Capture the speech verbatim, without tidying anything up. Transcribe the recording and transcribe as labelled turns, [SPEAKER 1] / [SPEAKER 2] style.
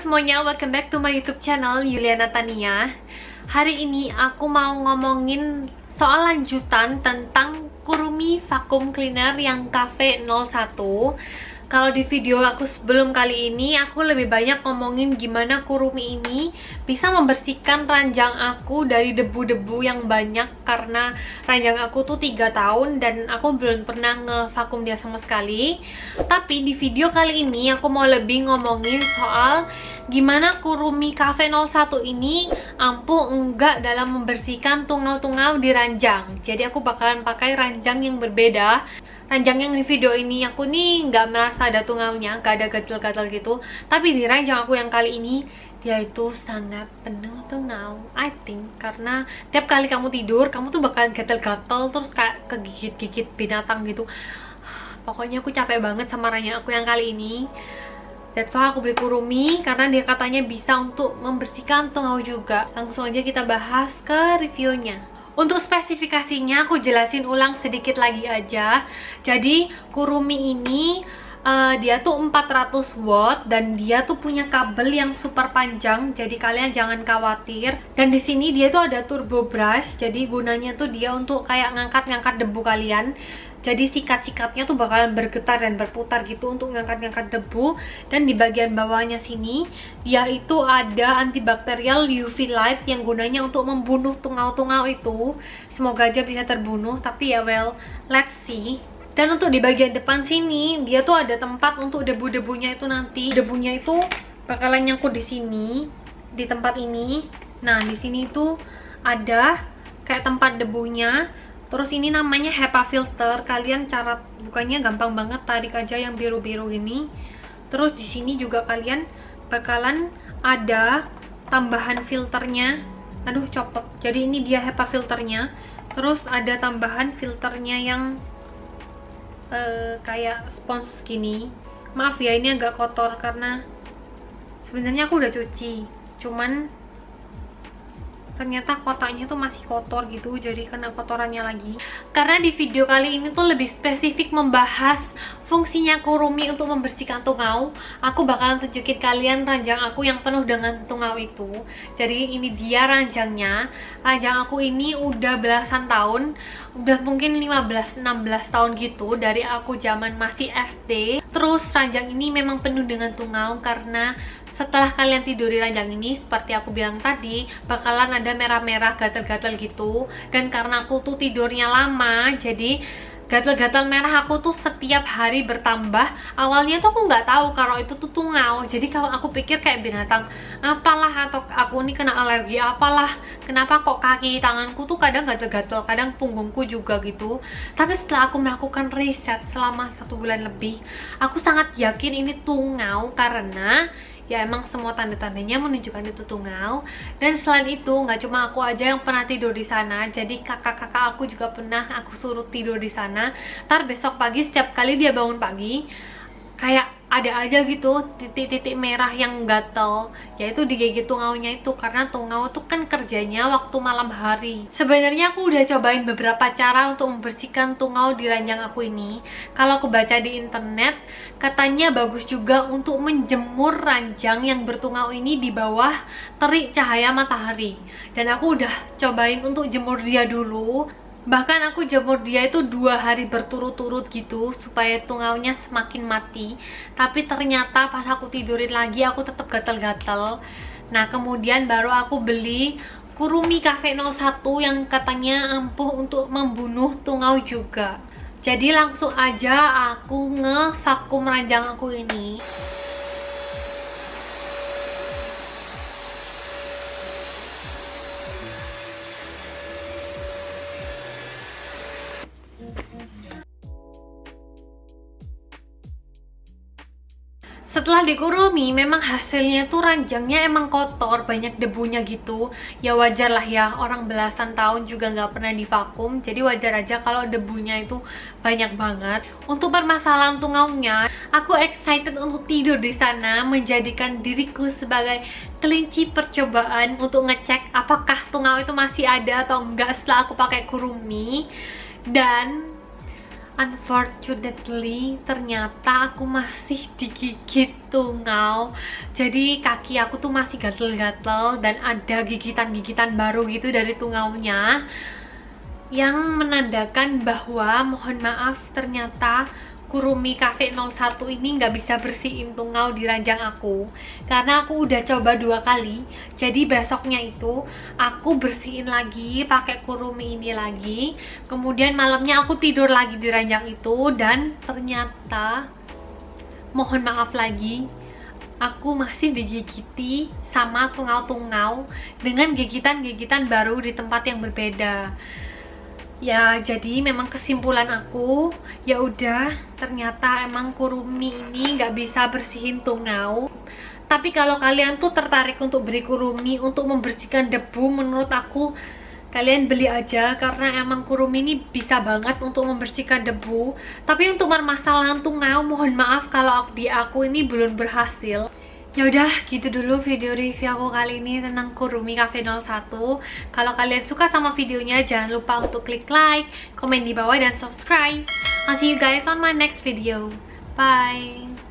[SPEAKER 1] semuanya, welcome back to my YouTube channel Yuliana Tania. Hari ini aku mau ngomongin soal lanjutan tentang Kurumi Vacuum Cleaner yang K V nol satu. Kalau di video aku sebelum kali ini, aku lebih banyak ngomongin gimana Kurumi ini bisa membersihkan ranjang aku dari debu-debu yang banyak. Karena ranjang aku tuh tiga tahun dan aku belum pernah ngevakum dia sama sekali. Tapi di video kali ini aku mau lebih ngomongin soal gimana Kurumi K V nol satu ini ampuh enggak dalam membersihkan tungau-tungau di ranjang. Jadi aku bakalan pakai ranjang yang berbeda. Ranjang yang di video ini aku nih nggak merasa ada tungaunya, nggak ada gatal-gatal gitu. Tapi di ranjang aku yang kali ini dia itu sangat penuh tungau, I think. Karena tiap kali kamu tidur, kamu tuh bakalan gatal-gatal terus kayak kegigit-gigit binatang gitu. Pokoknya aku capek banget sama ranjang aku yang kali ini. That's why aku beli Kurumi, karena dia katanya bisa untuk membersihkan tungau juga. Langsung aja kita bahas ke reviewnya. Untuk spesifikasinya aku jelasin ulang sedikit lagi aja. Jadi Kurumi ini uh, dia tuh empat ratus watt dan dia tuh punya kabel yang super panjang. Jadi kalian jangan khawatir. Dan di sini dia tuh ada turbo brush. Jadi gunanya tuh dia untuk kayak ngangkat-ngangkat debu kalian. Jadi sikat-sikatnya tuh bakalan bergetar dan berputar gitu untuk ngangkat-ngangkat debu. Dan di bagian bawahnya sini dia itu ada antibakterial U V light yang gunanya untuk membunuh tungau-tungau itu. Semoga aja bisa terbunuh, tapi ya well, let's see. Dan untuk di bagian depan sini dia tuh ada tempat untuk debu-debunya itu nanti. Debunya itu bakalan nyangkut di sini, di tempat ini. Nah, di sini tuh ada kayak tempat debunya. Terus ini namanya HEPA filter. Kalian cara bukanya gampang banget, tarik aja yang biru-biru ini. Terus di sini juga kalian bakalan ada tambahan filternya. Aduh, copot. Jadi ini dia HEPA filternya. Terus ada tambahan filternya yang uh, kayak spons gini. Maaf ya, ini agak kotor karena sebenarnya aku udah cuci. Cuman ternyata kotaknya tuh masih kotor gitu, jadi kena kotorannya lagi. Karena di video kali ini tuh lebih spesifik membahas fungsinya Kurumi untuk membersihkan tungau. Aku bakalan tunjukin kalian ranjang aku yang penuh dengan tungau itu. Jadi ini dia ranjangnya. Ranjang aku ini udah belasan tahun, udah mungkin lima belas enam belas tahun gitu, dari aku zaman masih S D. Terus ranjang ini memang penuh dengan tungau karena setelah kalian tidur di ranjang ini, seperti aku bilang tadi, bakalan ada merah-merah gatal-gatal gitu. Dan karena aku tuh tidurnya lama, jadi gatal-gatal merah aku tuh setiap hari bertambah. Awalnya tuh aku nggak tahu kalau itu tuh tungau. Jadi kalau aku pikir kayak binatang apalah, atau aku ini kena alergi apalah. Kenapa kok kaki tanganku tuh kadang gatal-gatal, kadang punggungku juga gitu. Tapi setelah aku melakukan riset selama satu bulan lebih, aku sangat yakin ini tungau karena ya emang semua tanda-tandanya menunjukkan itu tungau. Dan selain itu nggak cuma aku aja yang pernah tidur di sana, jadi kakak-kakak aku juga pernah aku suruh tidur di sana. Ntar besok pagi setiap kali dia bangun pagi kayak ada aja gitu titik-titik merah yang gatel, yaitu digigit tungaunya itu. Karena tungau tuh kan kerjanya waktu malam hari. Sebenarnya aku udah cobain beberapa cara untuk membersihkan tungau di ranjang aku ini. Kalau aku baca di internet, katanya bagus juga untuk menjemur ranjang yang bertungau ini di bawah terik cahaya matahari. Dan aku udah cobain untuk jemur dia dulu. Bahkan aku jemur dia itu dua hari berturut-turut gitu supaya tungaunya semakin mati. Tapi ternyata pas aku tidurin lagi aku tetap gatal-gatal. Nah, kemudian baru aku beli Kurumi K V nol satu yang katanya ampuh untuk membunuh tungau juga. Jadi langsung aja aku ngevakum ranjang aku ini. Setelah di Kurumi, memang hasilnya tuh ranjangnya emang kotor, banyak debunya gitu. Ya wajar lah ya, orang belasan tahun juga nggak pernah divakum, jadi wajar aja kalau debunya itu banyak banget. Untuk permasalahan tungaunya, aku excited untuk tidur di sana, menjadikan diriku sebagai kelinci percobaan untuk ngecek apakah tungau itu masih ada atau enggak setelah aku pakai Kurumi. Dan unfortunately ternyata aku masih digigit tungau. Jadi kaki aku tuh masih gatel-gatel dan ada gigitan-gigitan baru gitu dari tungaunya, yang menandakan bahwa mohon maaf ternyata Kurumi Cafe nol satu ini nggak bisa bersihin tungau di ranjang aku, karena aku udah coba dua kali. Jadi besoknya itu aku bersihin lagi pakai Kurumi ini lagi, kemudian malamnya aku tidur lagi di ranjang itu, dan ternyata mohon maaf lagi aku masih digigiti sama tungau-tungau dengan gigitan-gigitan baru di tempat yang berbeda. Ya, jadi memang kesimpulan aku, ya udah, ternyata emang Kurumi ini nggak bisa bersihin tungau. Tapi kalau kalian tuh tertarik untuk beli Kurumi untuk membersihkan debu, menurut aku kalian beli aja, karena emang Kurumi ini bisa banget untuk membersihkan debu. Tapi untuk permasalahan tungau, mohon maaf kalau di aku ini belum berhasil. Ya udah, gitu dulu video review aku kali ini tentang Kurumi Cafe nol satu. Kalau kalian suka sama videonya, jangan lupa untuk klik like, komen di bawah, dan subscribe. I'll see you guys on my next video. Bye!